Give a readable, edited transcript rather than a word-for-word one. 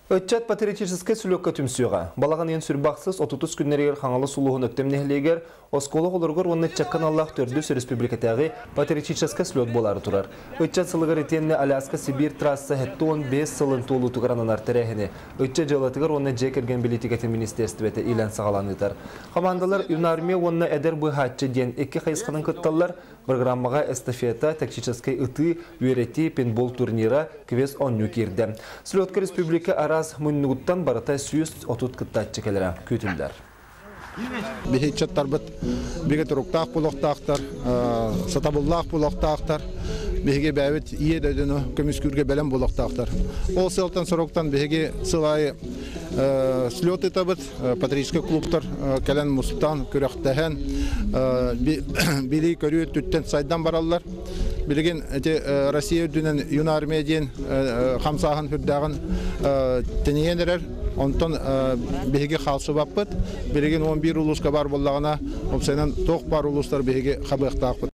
Өтчат патриотический сүлөккө түмсүйға. Балаған ен сүрбақсыз 30 күннерегер қаңалы сұлуғын өктемнехлегер, осколы олырғыр оны чаккан Аллах төрдүс республикатағы патриотический сүлөт болары тұрар. Өтчат сылығыр етенне Аляска-Сибир трасса хетті 15 сылын толу тұғыранан артырәхіне. Өтчат жалатығыр оны жекерген билетикеті министерстветі илен сағаланытар. Командалар юнармия оны әдер бұйхатчы ден 2 қайысқының күтталар, программаға эстафета, тактический ыты, үйреті, пейнтбол турнира квес онню кирді. Сүлөткі республика арас мұннығыттан барата сүйіс отут күттатчы келері күтілдер. Бехетчаттар бұд бегет ұрықтақ бұлықтақтар, сатабыллақ бұлықтақтар, беге бәвет ие дөдіні көміскүрге бәлем бұлықтақтар. Ол сылтан сұрықтан беге сылайы слеты табыт, патриотический клубтар, кәлен мұстан, күріқтәхен, били көрі түттен сайдан баралар. Билеген Россия дүнен юнармия дейін қамсағын хүрдағын тенегендерер. Онтон беге қалсы баппыт. Билеген 11 улуска бар болағына, опсайнан тоқ бар улустар беге қабықтақпыт.